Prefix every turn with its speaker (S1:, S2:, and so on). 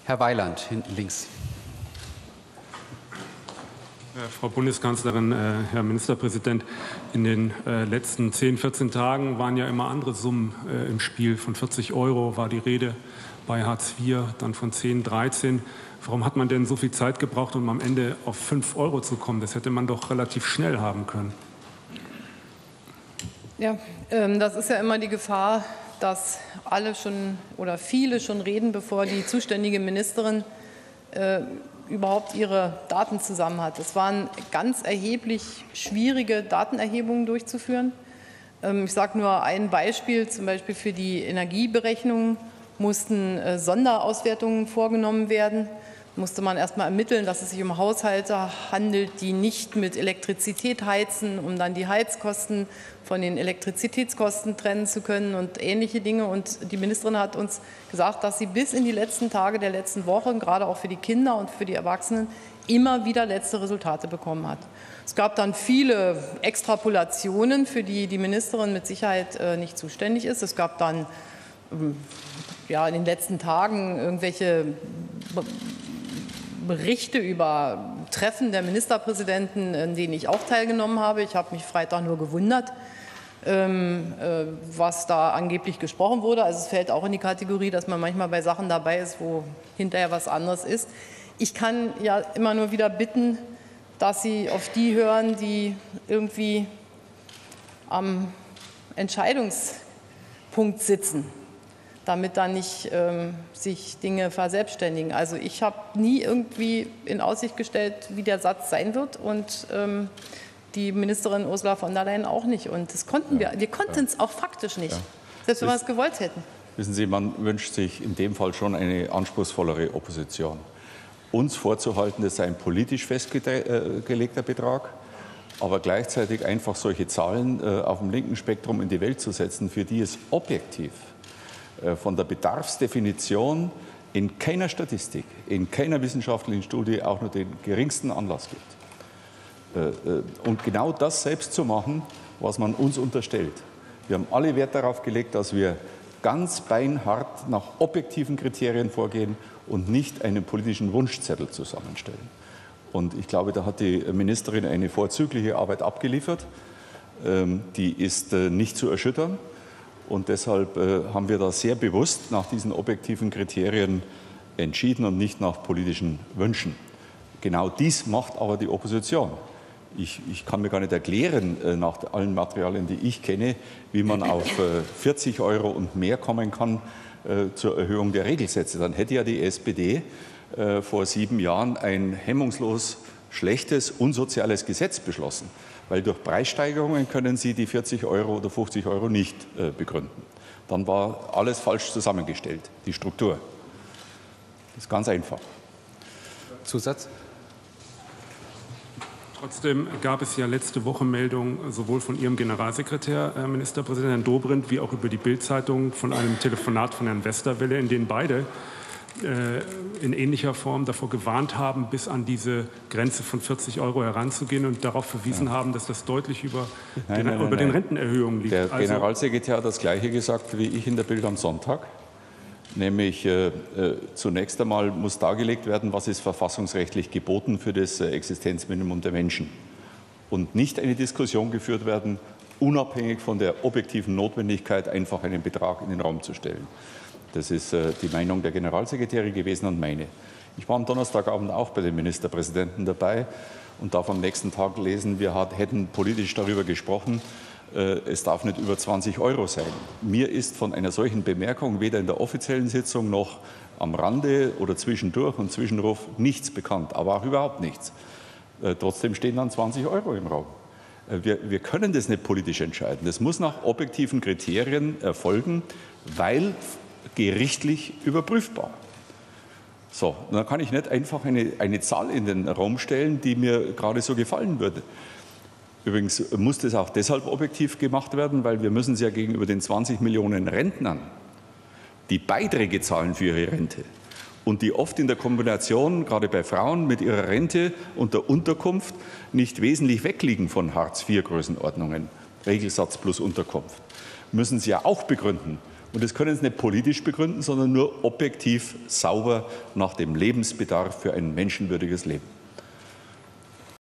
S1: Herr Weiland, hinten links.
S2: Frau Bundeskanzlerin, Herr Ministerpräsident, in den letzten 10, 14 Tagen waren ja immer andere Summen im Spiel. Von 40 € war die Rede bei Hartz IV, dann von 10, 13. Warum hat man denn so viel Zeit gebraucht, um am Ende auf 5 € zu kommen? Das hätte man doch relativ schnell haben können.
S3: Ja, das ist ja immer die Gefahr, dass alle schon oder viele schon reden, bevor die zuständige Ministerin überhaupt ihre Daten zusammen hat. Es waren ganz erheblich schwierige Datenerhebungen durchzuführen. Ich sage nur ein Beispiel, zum Beispiel für die Energieberechnung mussten Sonderauswertungen vorgenommen werden. Musste man erst mal ermitteln, dass es sich um Haushalte handelt, die nicht mit Elektrizität heizen, um dann die Heizkosten von den Elektrizitätskosten trennen zu können und ähnliche Dinge. Und die Ministerin hat uns gesagt, dass sie bis in die letzten Tage der letzten Woche, gerade auch für die Kinder und für die Erwachsenen, immer wieder letzte Resultate bekommen hat. Es gab dann viele Extrapolationen, für die die Ministerin mit Sicherheit nicht zuständig ist. Es gab dann ja, in den letzten Tagen irgendwelche Berichte über Treffen der Ministerpräsidenten, in denen ich auch teilgenommen habe. Ich habe mich Freitag nur gewundert, was da angeblich gesprochen wurde. Also es fällt auch in die Kategorie, dass man manchmal bei Sachen dabei ist, wo hinterher was anderes ist. Ich kann ja immer nur wieder bitten, dass Sie auf die hören, die irgendwie am Entscheidungspunkt sitzen, damit dann nicht sich Dinge verselbstständigen. Also ich habe nie irgendwie in Aussicht gestellt, wie der Satz sein wird und die Ministerin Ursula von der Leyen auch nicht. Und das konnten wir konnten es auch faktisch nicht, selbst wenn wir es gewollt hätten.
S4: Wissen Sie, man wünscht sich in dem Fall schon eine anspruchsvollere Opposition. Uns vorzuhalten, das sei ein politisch festgelegter Betrag, aber gleichzeitig einfach solche Zahlen auf dem linken Spektrum in die Welt zu setzen, für die es objektiv von der Bedarfsdefinition in keiner Statistik, in keiner wissenschaftlichen Studie auch nur den geringsten Anlass gibt. Und genau das selbst zu machen, was man uns unterstellt. Wir haben alle Wert darauf gelegt, dass wir ganz beinhart nach objektiven Kriterien vorgehen und nicht einen politischen Wunschzettel zusammenstellen. Und ich glaube, da hat die Ministerin eine vorzügliche Arbeit abgeliefert. Die ist nicht zu erschüttern. Und deshalb haben wir da sehr bewusst nach diesen objektiven Kriterien entschieden und nicht nach politischen Wünschen. Genau dies macht aber die Opposition. Ich kann mir gar nicht erklären, nach allen Materialien, die ich kenne, wie man auf 40 € und mehr kommen kann zur Erhöhung der Regelsätze. Dann hätte ja die SPD vor 7 Jahren ein hemmungslos schlechtes, unsoziales Gesetz beschlossen. Weil durch Preissteigerungen können Sie die 40 € oder 50 € nicht begründen. Dann war alles falsch zusammengestellt, die Struktur. Das ist ganz einfach.
S1: Zusatz?
S2: Trotzdem gab es ja letzte Woche Meldungen sowohl von Ihrem Generalsekretär, Ministerpräsident Herrn Dobrindt, wie auch über die Bild-Zeitung von einem Telefonat von Herrn Westerwelle, in denen beide in ähnlicher Form davor gewarnt haben, bis an diese Grenze von 40 € heranzugehen und darauf verwiesen haben, dass das deutlich über den Rentenerhöhungen liegt.
S4: Der Generalsekretär hat das Gleiche gesagt wie ich in der Bild am Sonntag. Nämlich zunächst einmal muss dargelegt werden, was ist verfassungsrechtlich geboten für das Existenzminimum der Menschen. Und nicht eine Diskussion geführt werden, unabhängig von der objektiven Notwendigkeit, einfach einen Betrag in den Raum zu stellen. Das ist die Meinung der Generalsekretäre gewesen und meine. Ich war am Donnerstagabend auch bei den Ministerpräsidenten dabei und darf am nächsten Tag lesen, wir hätten politisch darüber gesprochen, es darf nicht über 20 € sein. Mir ist von einer solchen Bemerkung weder in der offiziellen Sitzung noch am Rande oder zwischendurch und Zwischenruf nichts bekannt, aber auch überhaupt nichts. Trotzdem stehen dann 20 € im Raum. Wir können das nicht politisch entscheiden. Das muss nach objektiven Kriterien erfolgen, weil gerichtlich überprüfbar. So, dann kann ich nicht einfach eine Zahl in den Raum stellen, die mir gerade so gefallen würde. Übrigens muss das auch deshalb objektiv gemacht werden, weil wir müssen es ja gegenüber den 20 Millionen Rentnern, die Beiträge zahlen für ihre Rente und die oft in der Kombination, gerade bei Frauen, mit ihrer Rente und der Unterkunft nicht wesentlich wegliegen von Hartz-IV-Größenordnungen, Regelsatz plus Unterkunft, müssen sie ja auch begründen, Und das können Sie nicht politisch begründen, sondern nur objektiv, sauber nach dem Lebensbedarf für ein menschenwürdiges Leben.